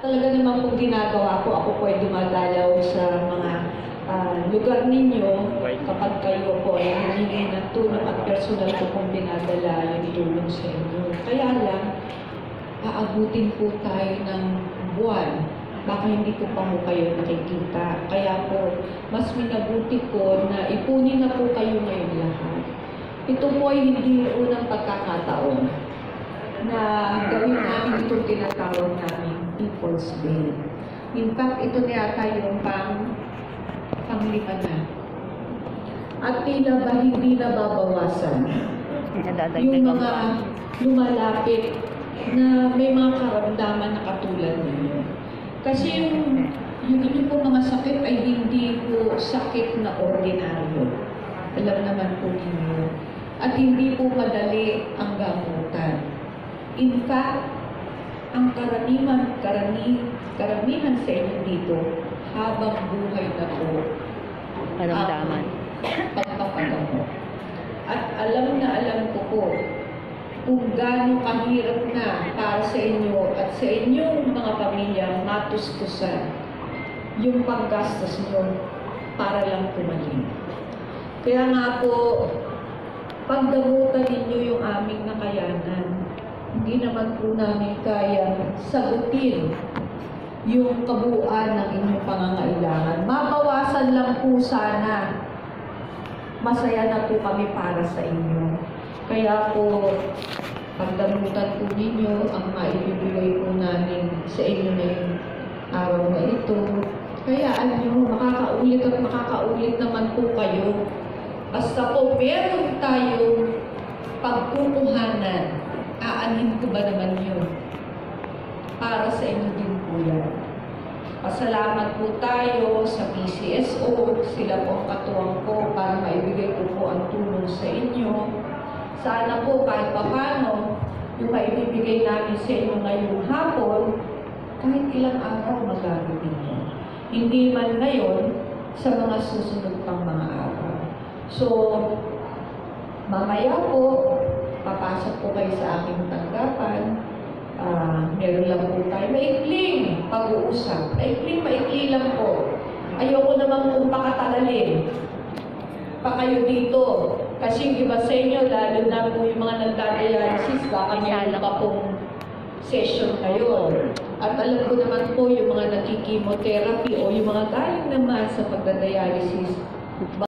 Talaga naman kung ginagawa ko, ako po ay dumadalaw sa mga lugar ninyo kapag kayo po ay hiningi ng tulong at personal ko pong binadala yung tulong sa inyo. Kaya lang, aabutin po tayo ng buwan. Baka hindi ko pa mo kayo nakikita. Kaya po, mas minabuti ko na ipunin na po kayo ngayon lahat. Ito po ay hindi unang pagkakataon na gawin namin itong tinatawag namin People's Day. In fact, ito na yata yung panglima na. At tila ba hindi nababawasan yung mga lumalapit na may mga karamdaman na katulad ninyo. Kasi yung inyo po mga sakit ay hindi po sakit na ordinaryo. Alam naman po ninyo. At hindi po madali ang gamutan. In fact, ang karamihan sa inyo dito, habang buhay na po, Paramdaman. pagpapagamot. At alam ko po, kung gaano kahirap na para sa inyo at sa inyong mga pamilya matustusan yung paggastos nyo para lang tumalim. Kaya nga po, pagdamutan ninyo yung aming nakayanan, hindi naman po namin kaya sagutin yung kabuuan ng inyong pangangailangan. Mabawasan lang po sana. Masaya na po kami para sa inyo. Kaya po, pagdamutan po ninyo, ang maibibigay po namin sa inyo na yung araw na ito. Kaya makakaulit at makakaulit naman po kayo. Basta po, meron tayong pagkukuhanan. Aanin ko ba naman yun? Para sa inyo din po yan. Pasalamat po tayo sa PCSO. Sila po ang katuwang ko para maibigay ko po ang tulong sa inyo. Sana po kahit papano, yung maibibigay namin sa inyo ngayong hapon, kahit ilang araw magamit ninyo. Hindi man ngayon sa mga susunod pang mga araw. So, mamaya po, papasok po kayo sa aking tanggapan. Meron lang po tayo. Maikling pag-uusap. Maikli lang po. Ayoko naman kung pakatalalin pa kayo dito. Kasi yung iba sa inyo, lalo na po yung mga nagdadialysis, baka meron pa pong session kayo. At alam ko naman po yung mga nakikimotherapy o yung mga galing naman sa pagdadialysis,